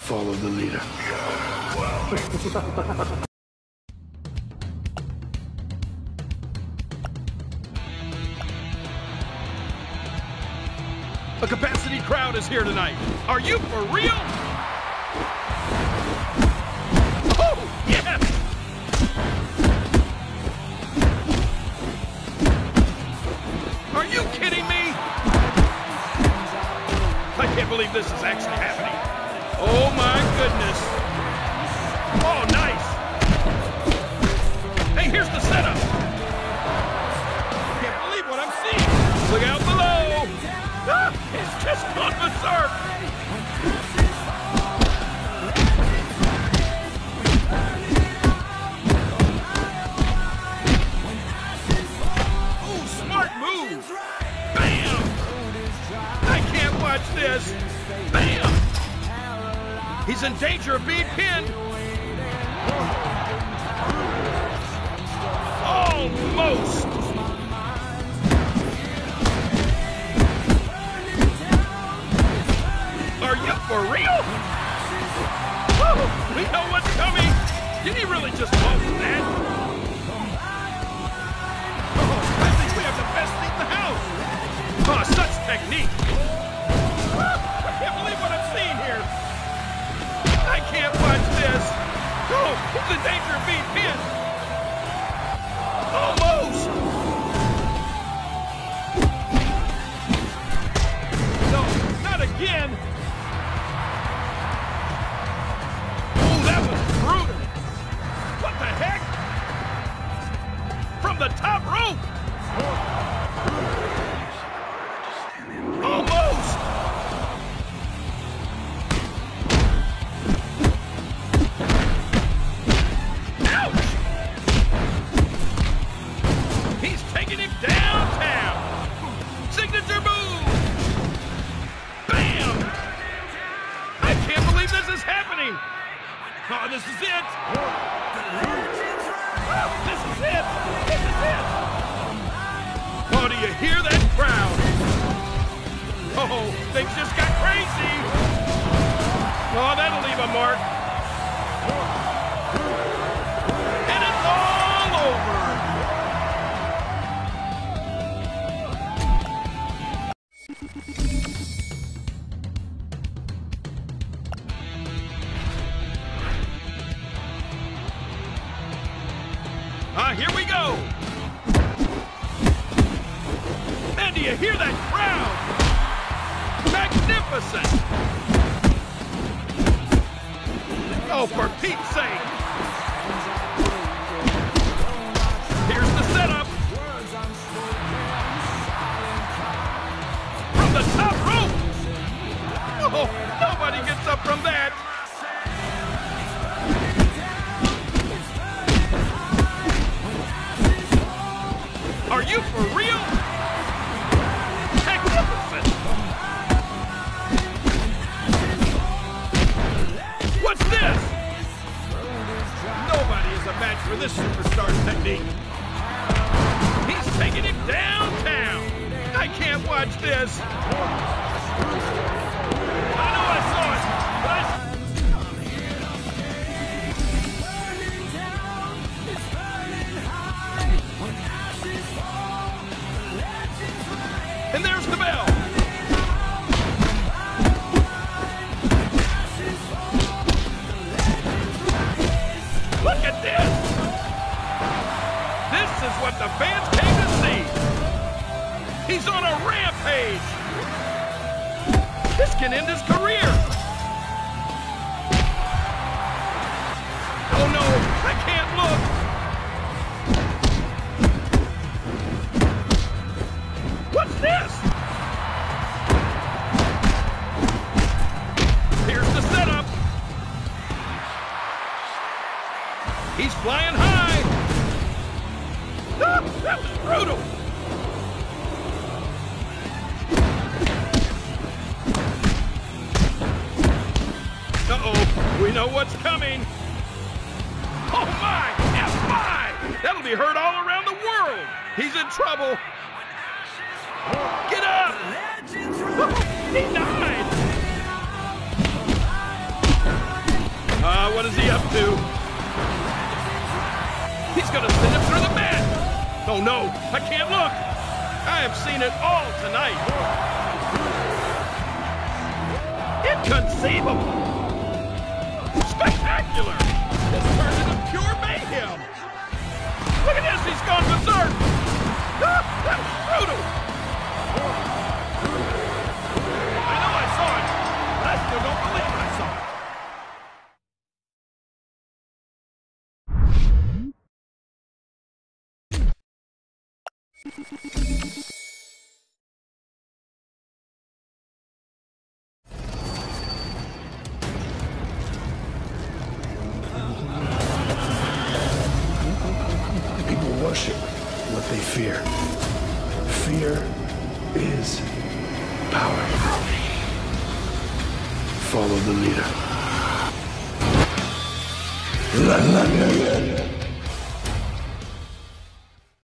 follow the leader. A capacity crowd is here tonight. Are you for real? Oh, yes! Are you kidding me? I can't believe this is actually happening. Oh my goodness. Oh, nice. Hey, here's the setup. Can't believe what I'm seeing. Look out below. Ah, it's just gone berserk. Oh, smart move. Bam. I can't watch this. Bam. He's in danger of being pinned. Almost. Are you for real? Woo, we know what's coming. Did he really just walk that? Oh, I think we have the best seat in the house. Oh, such technique. I can't believe what I'm seeing here. I can't watch this. Oh, he's in danger of being pinned. Almost. No, not again. Oh, that was brutal. What the heck? From the top rope. Almost. Oh, this is it! This is it! This is it! Oh, do you hear that crowd? Oh, things just got crazy! Oh, that'll leave a mark. And it's all over! Here we go! And do you hear that crowd? Magnificent! Oh, for Pete's sake! Here's the setup! From the top rope! Oh, nobody gets up from that! Are you for real? Magnificent! What's this? Nobody is a match for this superstar's technique. He's taking him downtown. I can't watch this. I know I saw it, but and there's the bell. Look at this. This is what the fans came to see. He's on a rampage. This can end his career. Oh no, I can't look. What's this? Here's the setup. He's flying high. Ah, that was brutal. Uh-oh, we know what's coming. Oh my, F5! That'll be heard all around the world. He's in trouble. Get up! He died! What is he up to? He's gonna send him through the mat! Oh no, I can't look! I have seen it all tonight! Inconceivable! Spectacular! This turned into pure mayhem! Look at this, he's gone berserk! That was brutal! I know I saw it, but I still don't believe I saw it! People worship what they fear. Fear is power. Follow the leader.